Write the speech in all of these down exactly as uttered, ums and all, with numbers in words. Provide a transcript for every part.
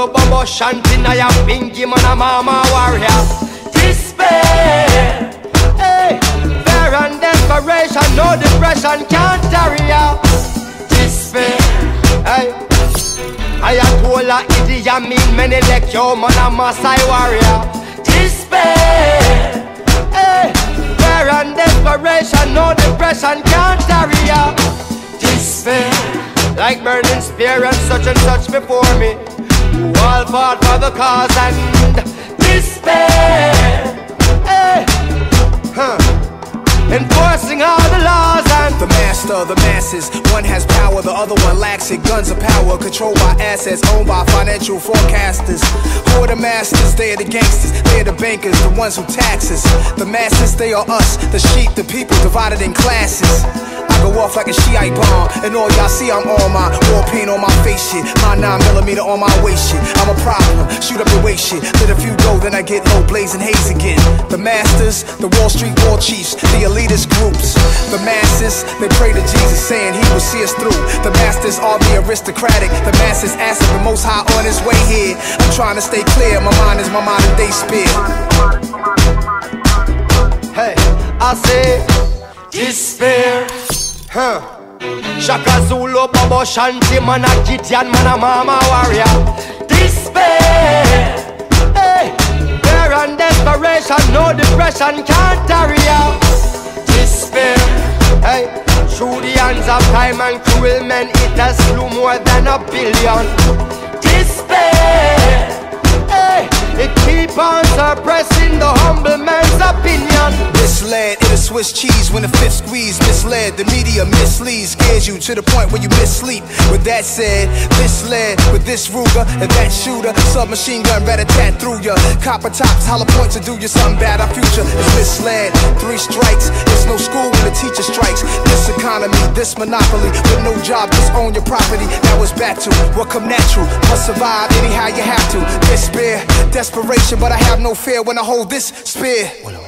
Zulu, Bobo, Shanti, Naya, Pinky, man, a mama warrior. Despair, hey, fear and desperation, no depression can't carry ya. Despair, hey, Ayatollah Idi Amin, many like yo, man, a Maasai warrior. Despair, hey, fear and desperation, no depression can't carry ya. Despair, like burning spear and such and such before me, who all fought for the cause and despair, hey, huh, enforcing all the laws and the master of the masses. One has power, the other one lacks it. Guns are power, controlled by assets, owned by financial forecasters. Who are the masters? They are the gangsters, they are the bankers, the ones who tax us. The masses, they are us, the sheep, the people divided in classes. I go off like a Shiite bomb, and all y'all see I'm on my war paint on my face shit, my nine millimeter on my waist shit. I'm a problem, shoot up your waist shit. Let a few go, then I get low, blazing haze again. The masters, the Wall Street war chiefs, the elitist groups. The masses, they pray to Jesus, saying he will see us through. The masters are the aristocratic, the masses asking the most high on his way here. I'm trying to stay clear, my mind is my modern day spear. Hey, I say despair, huh? Shaka Zulu, Bobo, Shanti, man a Gideon, man a mama warrior. Despair, hey, fear and desperation, no depression can't carry ya. Despair, hey, through the hands of time and cruel men, it has slew more than a billion. Despair, hey, it keep on suppressing the humble man's opinion. Misled, it is Swiss cheese when the fifth squeeze. Misled, the media misleads, scares you to the point where you missleep. With that said, misled with this Ruger and that shooter, submachine gun rat a tat through ya. Copper tops, hollow points to do you something bad. Our future is misled. Three strikes, it's no school when the teacher strikes. This economy, this monopoly, with no job, just own your property. Now it's back to what come natural. Must survive anyhow you have to. Despair, desperation, but I have no fear when I hold this spear.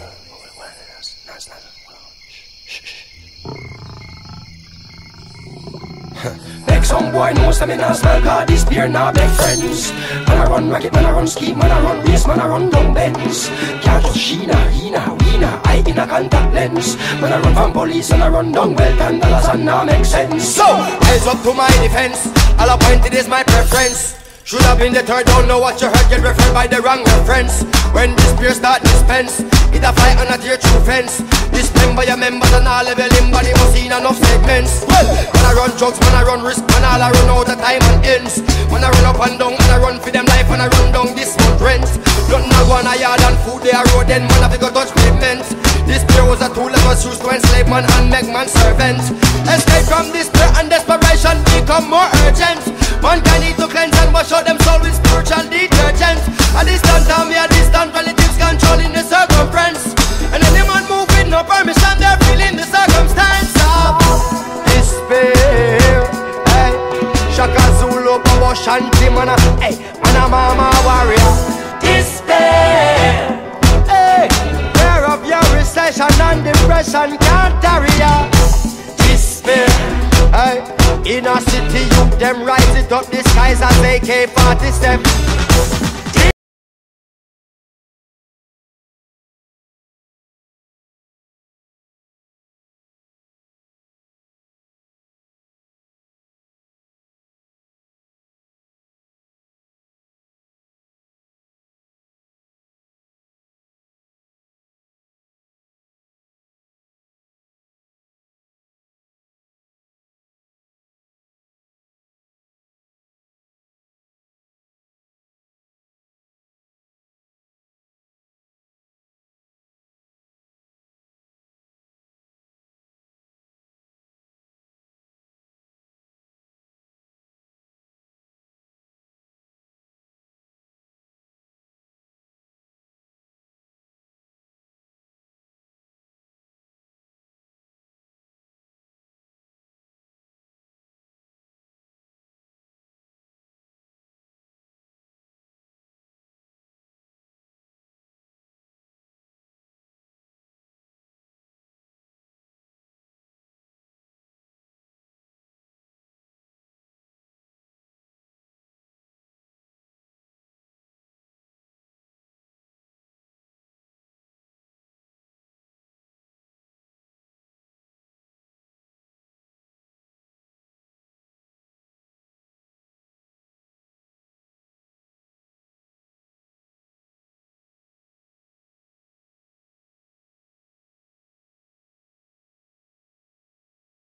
Make some boy know some me nah smell, cause this beer nah beg friends. Man I run racket, man I run scheme, man I run race, man I run down bends. Can't trust she nah, he nah, we nah, I in a contact lens. Man I run from police and I run down well ten dollars and nah make sense. So, rise up to my defense, all appointed is my preference. Should have been the third, don't know what you heard, get referred by the wrong reference. When this beer start dispense, it a fly on a tear through fence. Dismember your members and all level him, but he must see enough segments. Well, when I run drugs, when I run risk, when all I run out of time and ends. When I run up and down, and I run for them life, and I run down this month rent. Nothing I go on a yard and food, they are road, then man have to go touch pavement. This beer was a tool that was used to enslave man and make man servant. Escape from this beer and desperation become more urgent. Mankind need to cleanse and wash out them soul with spiritual detergent. A distant time, we are distant relatives controlling the circumference. And any man move with no permission, they're feeling the circumstance of despair. Hey, Shaka Zulu, Bobo, Shanti, man a, hey, man a mama warrior. Despair, hey, fear of your recession and depression can't carry ya. Despair, hey, in a city youth them rise it up, disguise as A K forty-seven.